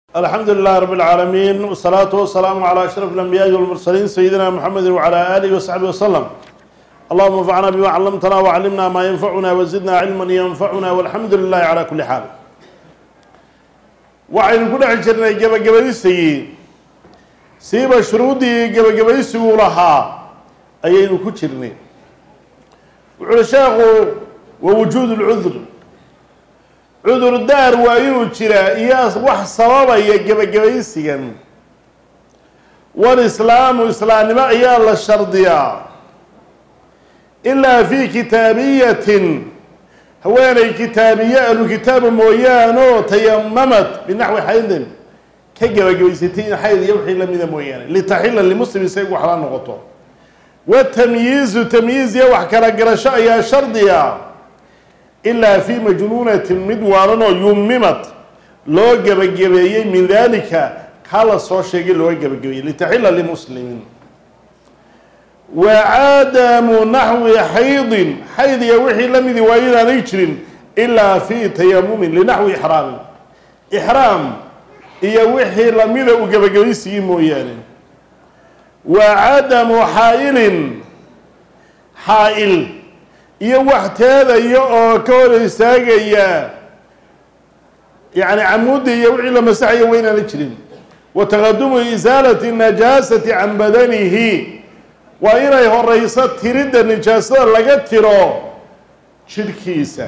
الحمد لله رب العالمين والصلاة والسلام على أشرف الأنبياء والمرسلين سيدنا محمد وعلى آله وصحبه وسلم. اللهم انفعنا بما علمتنا وعلمنا ما ينفعنا وزدنا علما ينفعنا والحمد لله على كل حال. وعين كل عشرنا جبجبيسي سيب شرودي جبجبيسي ولها أيين كتشرني وعشاق ووجود العذر عذر الدار وإنه ترى إياس وح صوابا يجبجبيسيا والإسلام وإسلام ما إياه الشرطية إلا في كتابية هواني كتابية الكتاب مويانو تيممت بنحو حيث كجبجبيستين حيث يوحي لمن مويان لتحل لمسلم يسيق وحران نغطه والتمييز تمييز يوح كرقرشاء يا شرطية إلا في مجنونة مدوارنا يممت لو جبجبية من ذلك قال الصوشيق لو جبجبية لتحل لمسلم وعدم نحو حيض يوحي لم يوين نيشر إلا في تيمم لنحو إحرام يوحي لم يوين جبجبية سيمويان وعدم حائل iyo waxteeda iyo oo ka hor istaagaya yani amuudi iyo wixii la masaxay weynaan jirin wa taqaddumu izalati najasati an badanihi wa inay horeysa tirida nijaasada laga tiro shirkiisa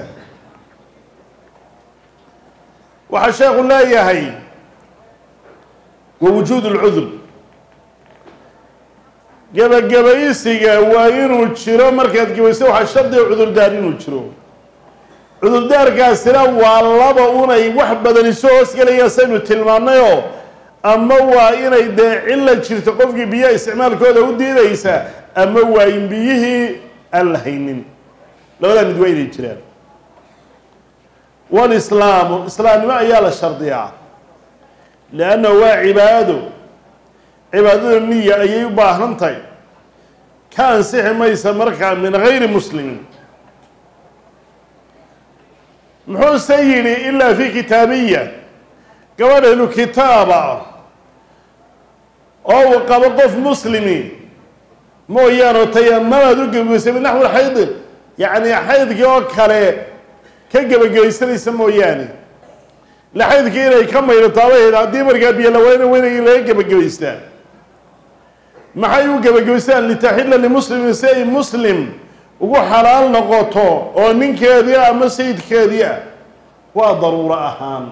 waxa sheekhu leeyahay wujud al-udhr gabagabaysiga waa inuu jiro markaad gabayso waxa shardi cudurdaar inuu jiro cudurdaarkaasina waa laba unay wax badan soo hoos galaya saynu tilmaanayo ama waa inay cilla jirto qofkii biyo isticmaalkooda u diidaysa ama waa in biyihii aan haynin labada mid way jiraan wal islaam ayaa la shardiyaa laana waa cibaadada niyya ayay u baahan tahay ka ansixi maysa markaa min gayri muslimin muxuu sayidi ilaa fi kitaabiya gabadhaynu kitaaba oo qabo qof muslimi mooyaane tayamamaad u gabagaysay min naxwi xayd yani xaydkii oo kale ka gabagaysanaysa mooyaane la xaydkii inay ka maydhataabay haddii markaa biyo la weynay laga gabagabaystaa maxay u gabagabaystaan litaxilla limuslimin si ay muslim ugu xalaal noqoto oo ninkeedii ama sayidkeedii ah waa daruuro ahaan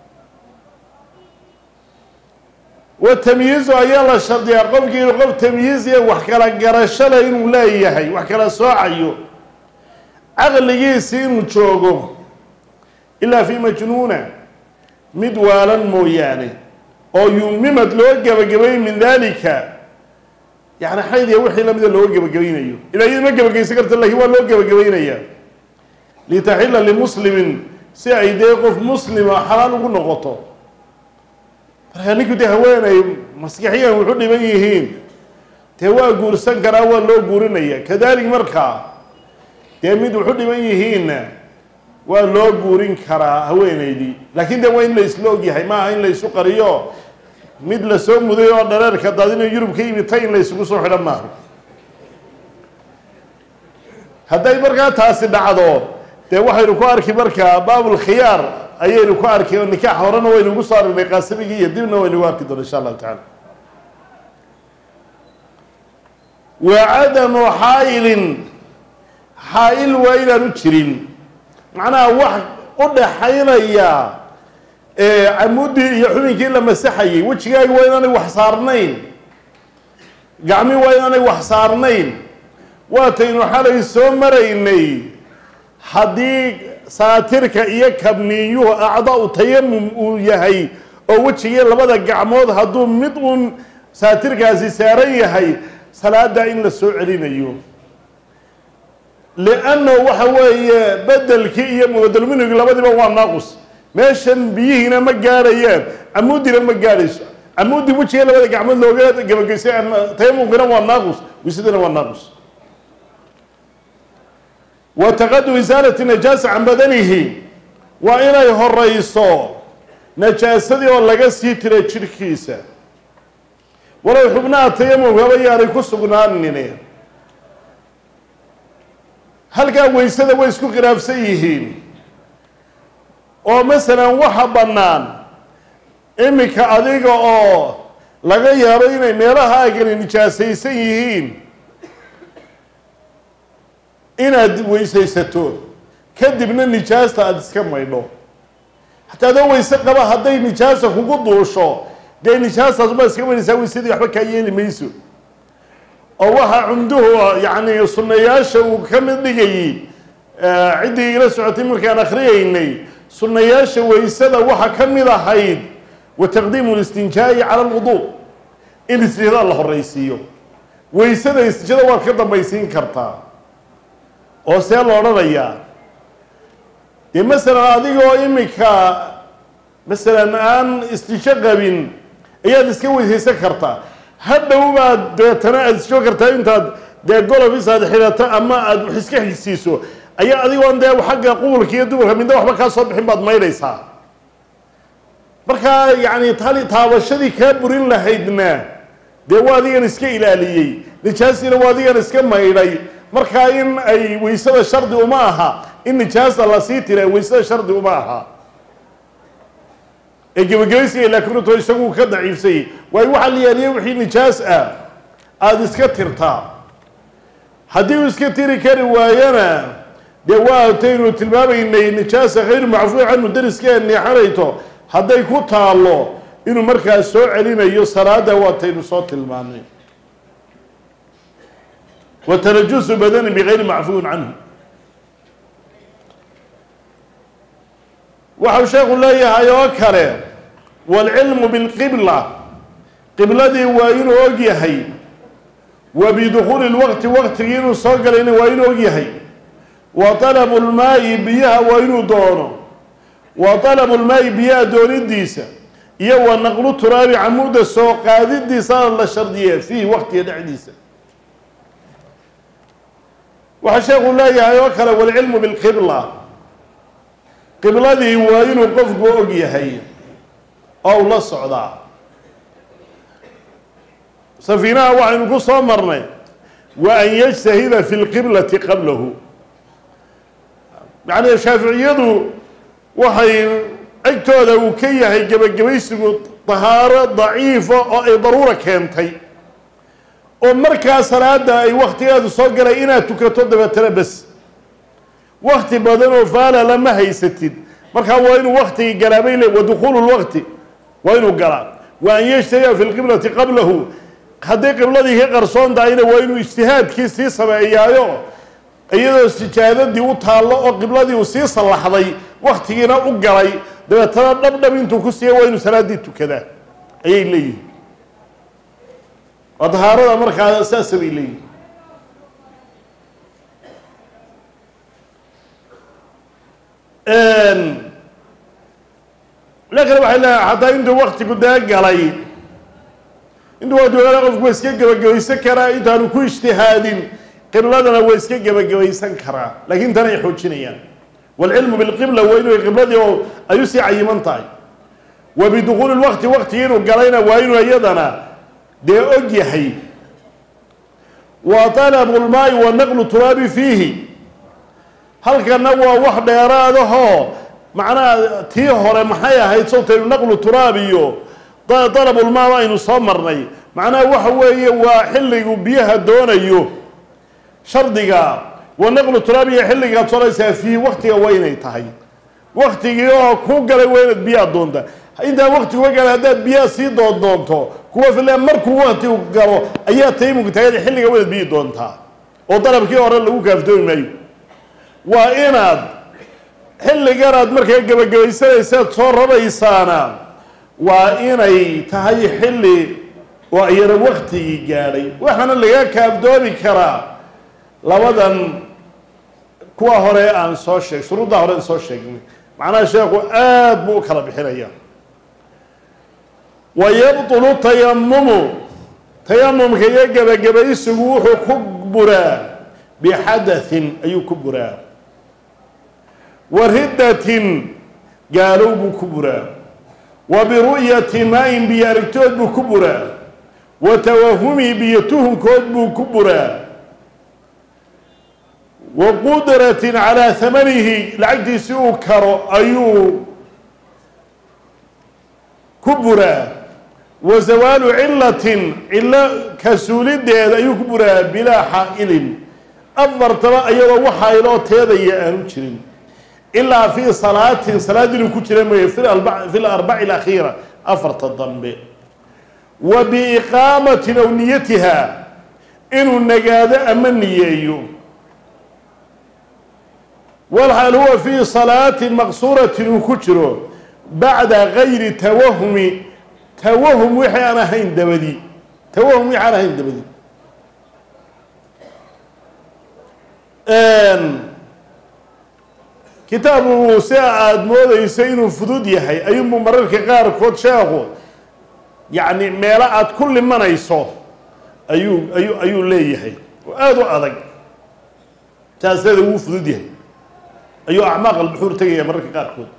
wa tamyiizu ayaa la shardiyaa qofkii inuu qof tamyiiz iyo wax kala garasho leh inuu leeyahay wax kala soocayo caqligiisi inuu joogo ilaa fi majnuuna mid waalan mooyaane oo yumimad loo gabagabay min dalika يعني حيث يوحي لم يدل لو جبجبينيو إذا ما جبجبيس كرت الله هو لو جبجبينيا لتحل لمسلم سعيد يقف مسلم حلال وكل نقطة يعني كده هوانا مسيحيا وحد بيهين توا جورسان كراوا لو جورنيا كذلك مركا تميد وحد بيهين ولو جورين كرا هوانا دي لكن ده وين ليس لوجي هاي ما هين ليس سكريو mid la soo muday oo dhareerka daadina Yurub ka yimid tay la isugu soo xidhan maaha haday markaa taasi dhacdo de waxaynu ku arki markaa baabul khiyaar ayaynu ku arki oo nikaax horena waynu ugu saarinay qaasimigi iyo dibna waynu arki doonaa insha Allah ta'ala wa adamu haa'il wa ila jirin macnaha wax u dhaxaynaya عمودي يحومين كلا مسحي وجهي وين أنا وحصارنين قعمي وين أنا وحصارنين واتينو حالي سومريني حديق ساترك إياك ابنيوه أعضاء تيمم ويهي أو وجهي لبدا قعمود هدوم مدون ساترك هزي ساري هي صلاة دائن للسوعرين أيوه لأنه وحوي بدل كي مبدل منه لبدا بوان ناقص meeshan biyihina ma gaarayaan amuudina ma gaarayso amuudi wajhiga labada gacmood looga gabagaysay taymumkina waa naaqus wisidana waa naaqus wa taqaddu izalati najasa an badanihi wa inay horayso najaasadii oo laga sii tiray jirhkiisa walow xubnaha tayamumkaba yaanay ku sugnaanine halkaa weysada way isku khilaafsan yihiin oo masalan waxa bannaan iminka adiga oo laga yaabo inay meelaha agani nijaasaysan yihiin inaad weysaysato kadibna nijaasta aada iska maydho xataa adoo weyse qaba hadday nijaasa kugu duusho dee nijaastaas ma iska maydhaysaa weysadii waxba kaa yeeli mayso oo waxaa cumduhu yacni sunnayaasha uu ka mid dhigayay ciddii ila socotay markaan akhriyaynay sunnayaasha weysada waxaa ka mid ahayd wa taqdiimu listinjaa'i cala alwuduu in istijada la horraysiiyo weysada istijada waad ka dambaysiin kartaa oo see la odhanayaa dee masalan adigoo iminka masalan aan istijo qabin ayaad iska weysaysan kartaa hadhow baad deetana aada isjoo kartaa intaad dee golofis aad xidhato ama aada wax iska xigsiiso ayaa adigoon dee xagga qubulka iyo dumarka midna waxba kaa soo bixin baad maydhaysaa markaa yacni taabashadii kaa burin lahaydna dee waa adigan iska ilaaliyey nijaasiina waa adigan iska maydhay markaa in ay weysada shardi uma aha in nijaasa lasii tira weysada shardi uma aha ee gebagabaysiga laakiin runto isagu ka daciifsay waayo waxaa la yaaliya wixii nijaas ah aada iska tirtaa haddii uu iska tiri kari waayana dee waa taynu tilmaamaynay nijaasa hayru macfuuci canhu dariskee neexanayto hadday ku taallo inuu markaas soo celinayo salaada waataynu soo tilmaanay wa tanajusu badanin bigayri macfuuin canhu waxau sheekhu leeyahay oo kale waalcilmu bilqibla qibladii waa inuu og yahay wa bidukhuuli lwaqti waqtigii inuu soo galayna waa inuu og yahay wa talabu lmaa'i biyaha waa inuu doono wa talabu lmaa'i biyaha doonidiisa iyo wa naqlu turaabi camuuda soo qaadidiisa la shardiye fiihi waqtiga dhexdiisa waxaa sheekhu leeyahay oo kale waalcilmu bilqibla qibladii waa inuu qofku og yahay oo u la socdaa safiinaha waxaynu ku soo marnay wa an yajtahida fi lqiblati qablahu yacni shaaficiyadu waxay agtooda uu ka yahay gebagabaysigu tahaaro daciifa oo ay daruura keentay oo markaa salaada ay waktigeedu soo galay inaad tukato dabeetana bes wakti badan oo faala lama haysatid markaa waa inuu waktigii galaabay le wa dukhuulu lwaqti waa inuu galaa wa an yajtahida fi lqiblati qablahu hadday qibladii ka qarsoon tahayna waa inuu ijtihaadkii sii sameeyaayo iyadoo sijaadadii u taallo oo qibladii uu sii sallaxday waktigiina u galay dabeetana dhabdhab intuu ku siiya waa inuu salaaddii tukadaa ayay leeyihin waa dahaarada markaa saasa bay leeyihin laakiin waxay leeyahay hataa intuu waktigu daa galay intuu waktigu gala qofku waa iska gebagabaysan karaa intaanu ku ijtihaadin qibladana waa iska gebagabaysan karaa laakiin tan ay xoojinayaan waalcilmu bilqibla waa inuu qibladii oo ay usii cayiman tahay wa bidukhuuli lwaqti waqtigii inuu galayna waa inuu iyadana dee og yahay wa talabu lmaa'i wa naqlu turaabi fiihi halkana waa wax dheeraadahoo macnaha tii hore maxay ahayd sawtaynu naqlu turaab iyo dalabulmaa aynu soo marnay macnaha waxa weeye waa xilligu biyaha doonayo shardiga wa naqlu turaab iyo xilligaad soonaysaa fiihi waktiga waa inay tahay waktigii oo ku galay waa inaad biyaha doonta intaa waktigu ka galay haddaad biyaha sii doonto kuwa file markuu waktigu galo ayaa tayamumka taagada xilliga waa inaad biyi doontaa oo dalabkii hore lagu kaaftoomi maayo waa inaad xilliganaad markaa gebagabaysanaysaad soo rabaysaana waa inay tahay xilli oo iyana waktigii gaadhay waxaana laga kaaftoomi karaa labadan kuwa hore aan soo sheeg shuruudda hore aan soo sheegnay macnaha sheekhu aad buu u kala bixinaya wa yabtulu tayamumu tayamumka iyo gebagabaysigu wuxuu ku buraa bixadathin ayuu ku buraa wa riddatin gaalow buu ku buraa وبرؤية ماء بياركتود بكبرى وتوهمي بيتهم كود بكبرى وقدرة على ثمنه العقد سوكر أيو كبرى وزوال علة إلا كسولد أيو كبرى بلا حائل أفضل ترى أيضا وحائلات هذا يأنشرين إلا في صلاة الكتير في الأربع الأخيرة أفرط الضنب وبإقامة نونيتها إنه النجادة أمنية والحال هو في صلاة مقصورة الكتير بعد غير توهم وحي أنا هين دبدي توهم وحي أنا هين دبدي كتابه ساعد موضع يسين فدود يحي أيوم مررك غار كود شاغو يعني ميلاءات كل من يصوف أيو ليه يحي وآدو أذق تاسد هو فدود يحي أيو أعماق البحور تجي مررك غار كود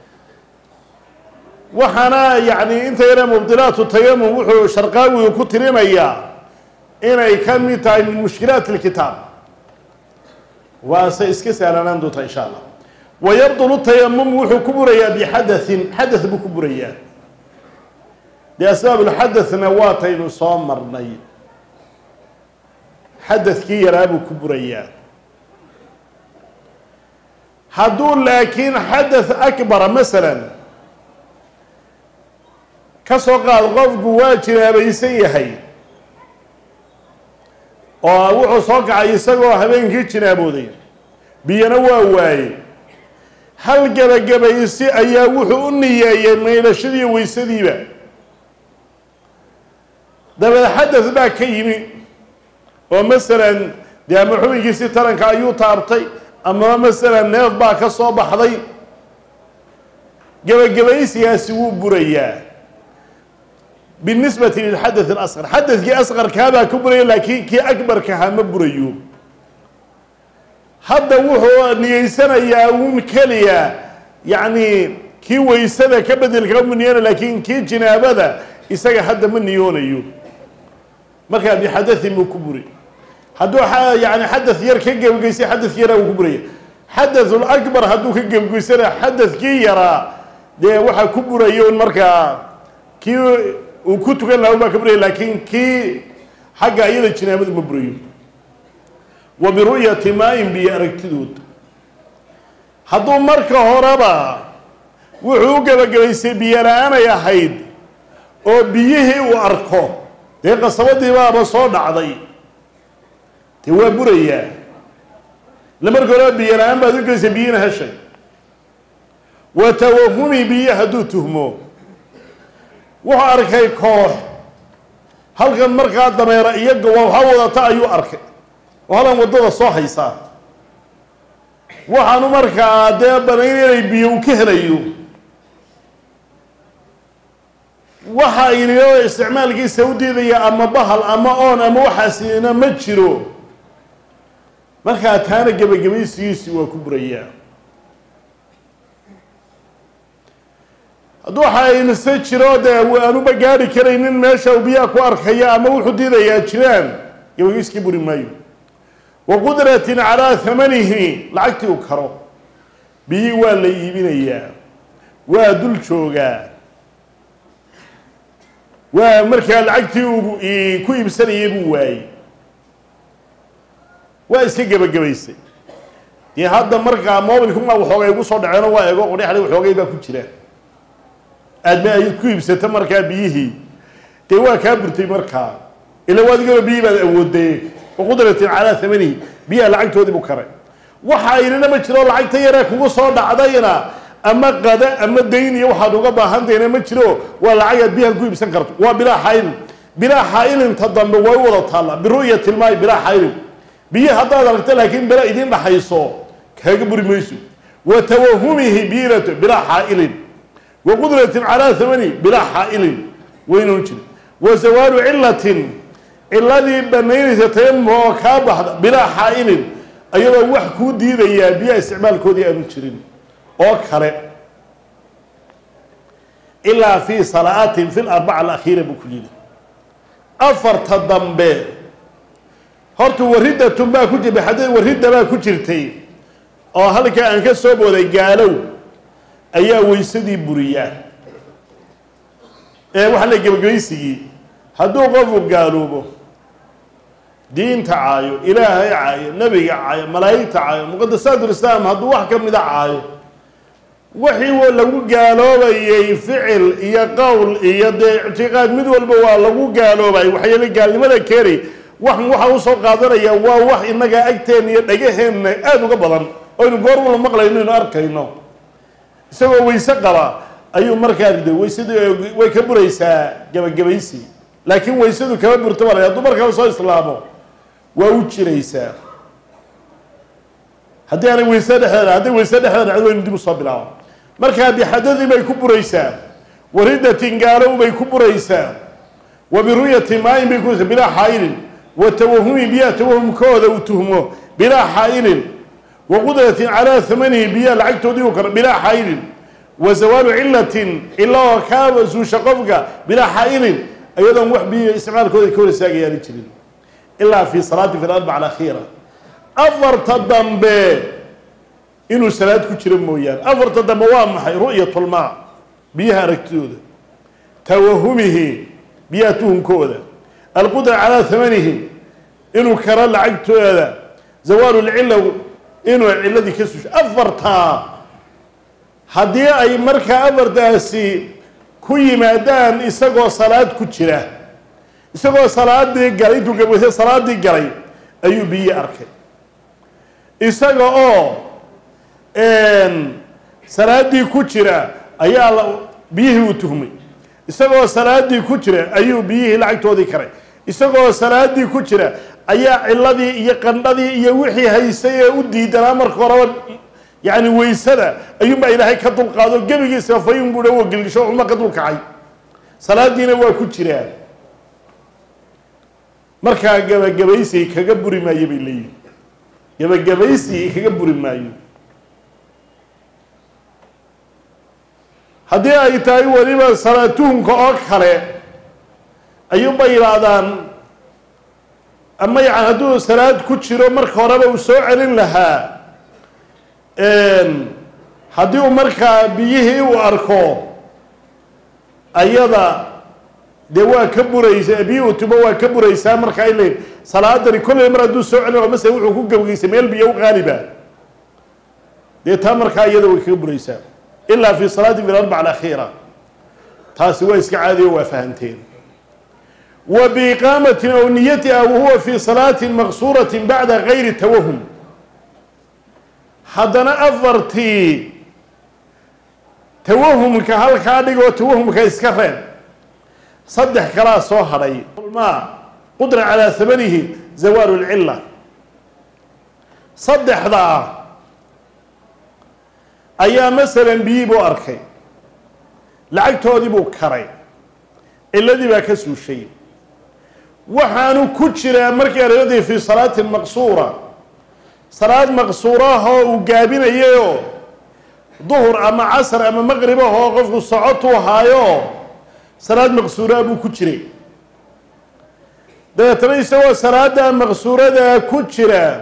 وحنا يعني أنت هنا مبدلات التيمم وحو شرقاوي وكترين أياه إنا يكمل تاي من مشكلات الكتاب وسيسكس على نندوتا إن شاء الله ويبطل التيمم وحو كبريا حدث بكبريا لأسباب الحدث نواتين صامرني حدث كي يرابو كبريا هدول لكن حدث أكبر مثلا كسوقات غفق واجنا بيسيحي ووحو صوقع يساقوا هبين كيتشنا بودين بينوا واي هل جبا يسي أيا وحو النية ميلا شدي ويسدي با ده حدث با كيمي ومثلا دي محوي يسي ترنك أيو تارتي أما مثلا نيف با كصوب حضي جبا يسي يسيو بريا بالنسبة للحدث الأصغر حدث كي أصغر كابا كبري لكن كي أكبر كهام بريو هذا وهو نيسنا ياون كليا يعني كي ويسنا كبدل كم نيانا لكن كي جنابه يسقى حد من نيونيو ما كان بحدث مكبري هذا يعني حدث يركج وجيسي حدث يرى وكبري حدث الأكبر هذا كج وجيسنا حدث كي يرى ده واحد كبريون مركا كي وكنت قال له ما كبري لكن كي حاجة أيضا جنابه مبريو وبرؤية ماء بياركتدود هذو مركه هربا وحوق بقيسي بيرانا يا حيد او بيه واركو دي قصبتي بابا صود عضي توا بريا لمركه بيرانا بعد قيسي بينا هالشيء وتوهمي بيه هدو تهمو واركي كوح هل كان مركه دمير يقوى وحوضة ايو اركي وهلا ودada soo haysa waxaanu markaa deebanay biyo ka helayo waxa iliyo isticmaalkiisa Saudiga ama bahal ama oon ama waxaasina ma jiro markaa taana gabagabaysiisi waa ku buraya haduu waxayna jiro aanu bagaari kareynin meesha uu biyo ku arkaya ama wuxuu diidayaa jiraan iskiiski buri maayo وقدرة على ثمنه لعقتي وكرو بي ولا يبينيا ودل شوغا ومركا لعقتي كو يبسن يبو واي واسكي جبجبيسي دي هذا مركا موبلكم وخوغا يغو سو دحينو waa eego qodixlay waxoogay ba ku jira aadma ay ku ibsata marka biyihi te waa ka burtay marka ila wadiga biyi baad awooday وقدرة على ثمنه بيها لعقته دي بكره وحايلنا ما جرو لعقته يرا كوغو سو دحدayna ama qada ama deyn waxa uga baahanteena ma jiro waa lacag biyaha ku ibsan karto waa bila xayl inta dambe way wada taala biru'yati almay bila xayl biyaha hadaad aragto laakiin bila idin dhaxayso kaga buri mayso wa tawahumihi biratu bila xayl wa qudratin ala thamani bila xayl waynu jiro wa zawalu illatin الذي بنيت تيم وكابح بلا حائل أيضا وحكو ديديا بيا استعمال كودي أنو جرين أو كره إلا في صلاة في الأربعة الأخيرة بكلين أفر تضمبه هرت وردة ما كنت بحدث وردة ما كنتي أو هل كان كسب ولا قالوا أيها ويسدي بريان وحنا جبجيسي هدو قفوا قالوا به دين تعايو إلهي عايو نبي عايو ملايك تعايو مقدسات الإسلام هدو واحد كم ذا عايو وحي ولو قالوا بي فعل يا قول يا اعتقاد مدول بوال لو قالوا بي وحي اللي قال لماذا كيري waxa uu soo qaadanaya waa wax inaga agteen iyo dhagaheena aad uga badan oo in goor wala maqlayno in arkayno isagoo weyse qaba ayuu markaa riday weysadu way ka buraysaa gabagabaysi laakiin weysadu kaba burto wala hadduu markaa soo islaamo waa u jiraysaa haddii aan weyse dhexdeeda cid dib u soo bilaabo markaa bi xadadii bay ku buraysaa waridatin gaaro bay ku buraysaa wa bi ru'yati maa'in bay ku bilaa xaylin وتوهم بيا توهم كوذا وتهمه بلا حائل وقدرة على ثمنه بيا العقد ذيوكر بلا حائل وزوال علة إلا وكاب زو شقفك بلا حائل أيضا وحبي استعمال كوذا ساقي يا رجل إلا في صلاة في الأربعة الأخيرة أفرت الضم إنه صلاة كتير مويان أفرت الضم وامحي رؤية الماء بيها ركتود توهمه بيا توهم كوذا القدرة على ثمنه إنه كرر لعقته هذا زوال العلة إنه العلة كسوش أفرتها هدي أي مركة أفرتها سي كوي مادان إساقوا صلاة كتيرة إساقوا صلاة دي قري تقبل صلاة دي قري أيو بي أركي إساقوا صلاة دي كتيرة أيو بيه وتهمي إساقوا صلاة دي كتيرة أيو بيه لعقته ذي كري isagoo salaadii ku jira ayaa ciladii iyo qandhadii iyo wixii haysay ee u diidanaa marka hore yani weysada ayuunbaa ilaahay ka dulqaado gebigiisa fayun buu dhawo gelgisho uma ka dulkacay salaadiina waa ku jiraan markaa gabagabaysi kaga buri maayo bay leeyihiin gabagabaysi kaga buri maayo haddii ay tahay weliba salaatuhunka oo kale ayuunba yidhaahdaan ama yani hadduu salaad ku jiro marka horeba uu soo celin lahaa haddii uu markaa biyihii uu arko ayada dee waa ka buraysaa biyi uu tubo waa ka buraysaa markaa ilayn salaadani kolley mar hadduu soo celin masala wuxuu ku gabagaysay meel biyo u qaaliba dee taa markaa iyada way kaga buraysaa ilaa fi salaati fi alarbaca alakhiira taasi waa iska caadiyo waa fahanteen وبإقامة أو نيتها وهو في صلاة مقصورة بعد غير توهم حدنا أفرتي توهم كهال خادق وتوهم كإسكفين صدح كلا صهري الماء قدرة على ثمنه زوال العلة صدح ذا أيام مثلا بيبو أركي لعقته ذي بو كري الذي بكسو الشيء waxaanu ku jiraa markii aradii fi salaati maqsuura salaad maqsuura oo gaabinayo duhur ama casr ama maghrib oo qofku socoto haayo salaad maqsuura buu ku jiray dadana isagoo salaada maqsuurada ku jira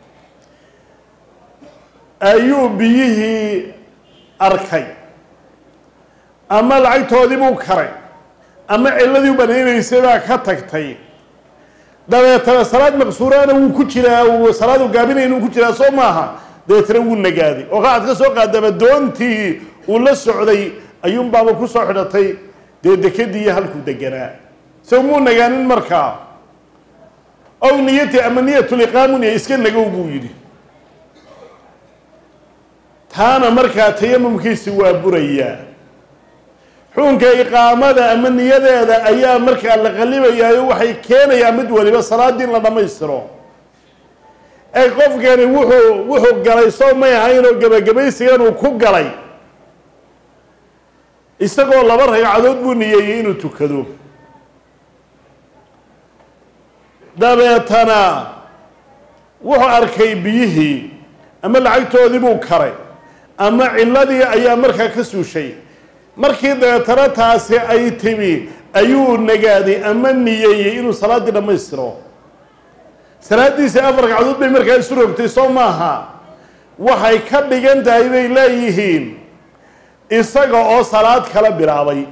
ayuu biyihi arkay ama lacagtoodii buu karay ama ciladii banaynaysa baa ka tagtay dabeetana salaad maqsuurana wuu ku jiraa oo salaadu gaabinayna wuu ku jiraa soo maaha dabeetana wuu nagaaday oo qaad ka soo qaadaba doontii uu la socday ayuun baaba ku soo xidhatay dekadii halku deganaa soo muu nagaanin markaa oo niyati ama niyatul iqaamun iska nagow buu yidhi taana markaa tayamumkiisi waa burayaa حونك إقامة أما نيادة هذا أيام مركا لغلبة يا وحي كان يا مدولي بس صلاة دين لما ما يسرون أي قف كان وحو قلي صوم ما يعينه قبل يسيرون وكوب قلي استقوا الله برها يعدود بنيين وتكذو دابتنا وحو أركي بيه أما العيتو ذي بو كري أما الذي أيام مركا كسو شيء markii dabeetana taasi ay timi ayuu nagaaday ama niyeeyey inuu salaaddii dhammaystiro salaaddiisii 4 ragcadood bay markaa isu rogtay soo maaha waxay ka dhigan tahay bay leeyihiin isaga oo salaad kala bilaabay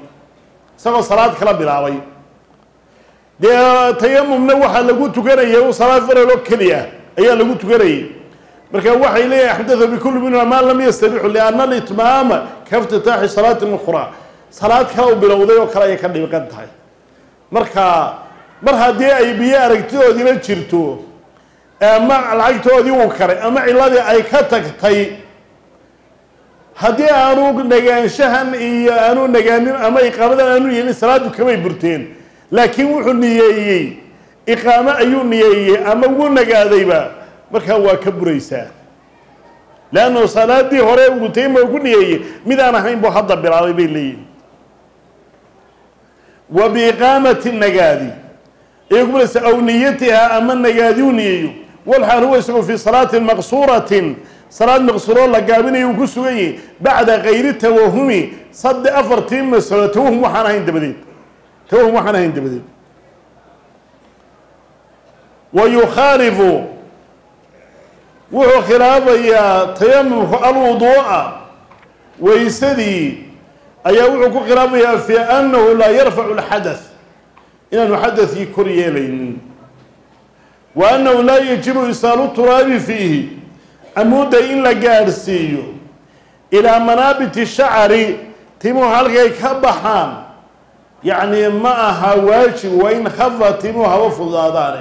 dee tayamumna waxaa lagu tukanaya u salaad faraloo keliya ayaa lagu tukanayay marka waxay leeyihin axdatha bikulli minhuma maa lam yastabixu lianna alitmaama kaftitaaxi salaatin ukhraa salaad kale u bilowday oo kale ayay ka dhigan tahay marka mar haddii ay biyo aragtidoodiina jirto ama lacagtoodii uu karay ama ciladii ay ka tagtay haddii aanu nagaanshahan iyo aanu nagaanin ama iqaamadan aanu yeelin salaadu kamay burteen laakiin wuxuu niyeeyey iqaamo ayuu niyeeyey ama wuu nagaadayba markaa waa ka buraysaa leannu salaadii hore uu tayma ku niyeeyey mid aan ahayn buu hadda bilaabay bay leeyihin wa biiqaamati nagaadi ayay ku buraysaa aw niyatiha ama nagaadi u niyeeyo walxaal huwa isagu fii salaatin maqsuuratin salaad maqsuuroo la gaabinayo uu ku sugan yahay bacda kayri tawahumi 4 masalo tawahum waxaan ahayn dabadeed wa yukhaalifu wuxuu khilaafayaa tayamumku alwuduu'a waysadii ayaa wuxuu ku khilaafayaa fi annahu laa yarfacu alxadath inaanu xadadkii kor yeelaynin wa annahu laa yajibu isaalu turaabi fiihi amuudda in la gaadhsiiyo ilaa manaabiti shacari timuhu halkay ka baxaan yacni ma aha waajib waa in khafa timuhu haba fudaadaane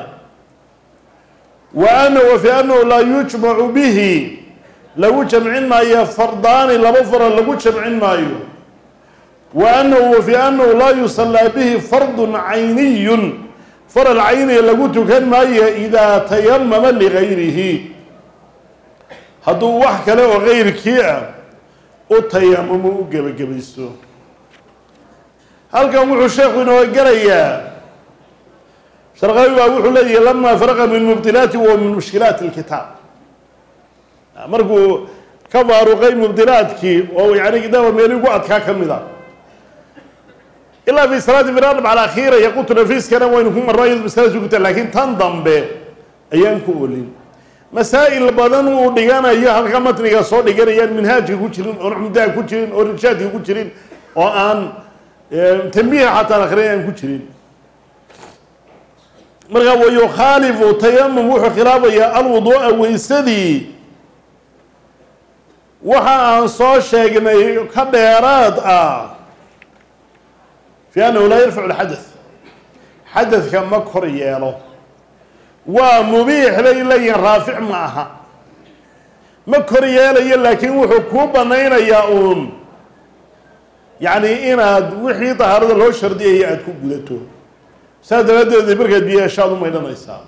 wa fi annahu laa yujmacu bihi lagu jamcin maayo fardaani 2 faral lagu jamcin maayo wa fi annahu laa yusallaa bihi fardun cayniyun faral cayniya lagu tukan maayo idaa tayamama ligayrihi hadduu wax kale oo gayrkii ah u tayamumo u gebagabaysto halkan wuxuu sheekhu inoo gelayaa sharqawi baa wuxuu leeyahay lamaa faraqa min mubdilaati wa min mushkilaati alkitaab markuu ka faaruqay mubdilaadkii oo yani kitaaba meeli ugu adkaa ka mid a ilaa fi salaati firarb cala akhiira yaqutu nafiiskana waynu ku marno iyadu masaladu ku tahay laakiin tan dambe ayaan ku olin masaa'il badan uu dhiganayo halka matniga soo dhiganayaan minhaajka ku jirin oon cumdaha ku jirin oo rijaadka ku jirin oo aan tanbiiha xataa akhriya aan ku jirin marka wa yukhaalifu tayamum wuxuu khilaafayaa alwuduu'a waysadii waxa aan soo sheegnay ka dheeraad ah fi annahu laa yarfacu alxadath xadadka ma kor yeelo waa mubiix bay leeyihin raafic ma aha ma kor yeelayo laakiin wuxuu kuu banaynayaa uun yacni inaad wixii dahaarada loo shardiyaya aada ku gudato saas daraaddeed markaad biyo heshaad u maydhanaysaa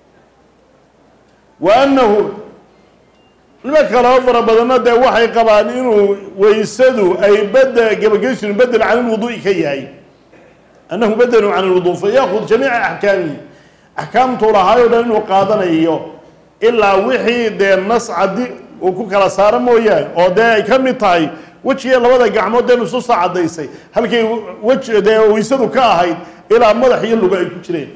wa annahu nima kaloo fara badanna dee waxay qabaan inuu waysadu ay gebageysiinu bedel can ilwuduu'i ka yahay annahu bedelu can ilwuduu fa yaakhud jamiica axkaamihi axkaamtuu lahaayoo dhan inuu qaadanayo ilaa wixii dee nas caddi uu ku kala saaro mooyaane oo dee ay ka mid tahay wejiga 2 gacmood dee nusuusta caddaysay halkay dee waysadu ka ahayd ilaa madax iyo lugo ay ku jireen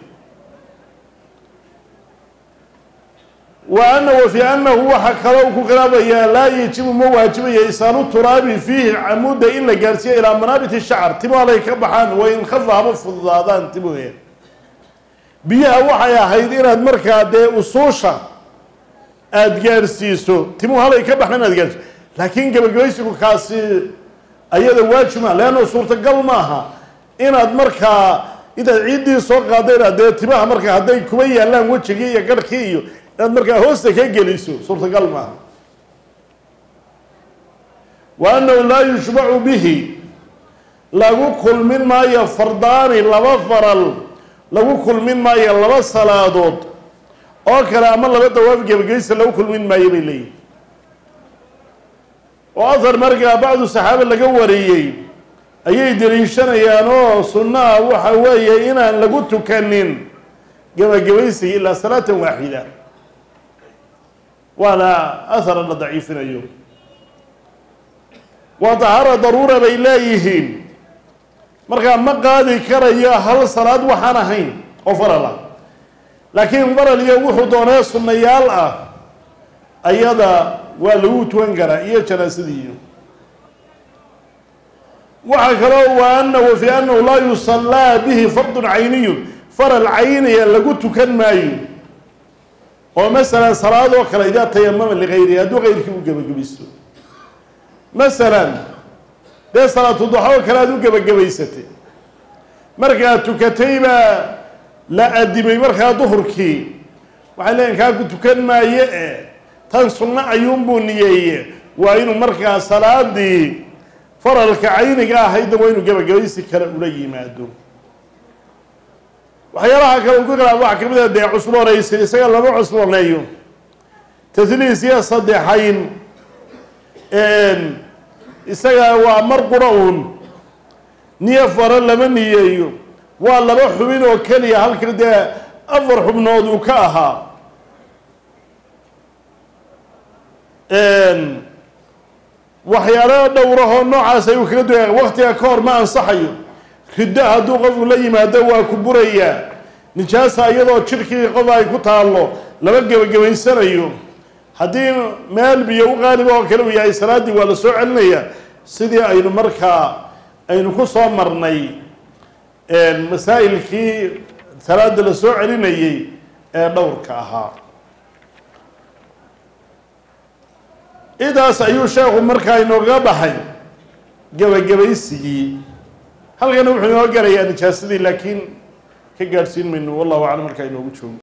wa fi annahu waxa kaloo ku khilaafayaa laa yajibu ma waajibaya isaalu turaabi fiihi camuudda in la gaarsiiyo ilaa manaabiti shacr timo halay ka baxaan wa in khafa haba fududaadaan timohe biyaha waxay ahayd inaad markaa dee usuusha aada gaarsiiso timuhu halay ka baxna inaad gaarsiiso laakiin gebagabaysigu kaasi ayada waajibma leanno suurtagal maaha inaad markaa intaad ciiddii soo qaada inaad dee timaha markaa hadday kuba yaallaan wejigii iyo garhkii iyo inaad markaa hoosta ka geliso suurtagal maaha wa annahu laa yushbacu bihi lagu kulmin maayo fardaani 2 faral lagu kulmin maayo 2 salaadood oo kale ama 2 dawaaf gebageysa lagu kulmin maayo bay leeyihin oo ahar markaa bacdu saxaaba laga wariyey ayay daliishanayaan oo sunnaha waxa weeye inaan lagu tukanin gebagabaysiga ilaa salaatan waaxida waana ahara la daciifinayo وطهارة ضرورة بإلهيهين مركا ما قادي كريا هل صلاة وحانا هين وفرلا لكن فرل يوحو دونيس النيال أيضا ولوت وانقرا إيه جناسديو وحكروا وأنه في أنه لا يصلى به فرض عيني فرل عيني لقلت كان مايو ومثلا صلاة وكلا إذا تيمم لغيرها دو غيرك وقبيسته مثلا ده صلاة الضحى وكلا دو قبيسته مركا تكتيبا لا أدمي مركا ظهركي وعلين كنت كان مايو تنصنع عيون بنية وإنه مركا صلاة دي فرلك عينك هيدا وإنه قبيسك كلا أولي مادو وحيراها كانوا يقول لك واحد كبير ده عصور رئيس يسأل الله عصور ليو تثليث يصدق حين إن يسأل وأمر قرون نيفر لمن ييو والله روح منه كليه هل كده أفرح من وضوكاها إن وحيراها دوره النوع سيكرده وقت يكور ما أنصحيه كده هدو قفو لي ما دوا كبريا نجاسة أيضا شركي قضاء كتالله لما جبين سنيو هدي مال بيو غالبا وكلو يا إسرادي ولا سوء سيدي أين مركا أين كسو مرني المسائل كي ثلاث لسوء عليني دور كاها إذا سأيو شيخ مركا إنو غابحي جبين سيجي هل كانوا يحيون قرية نجاسدي لكن كجالسين منه والله أعلم الكائن وجههم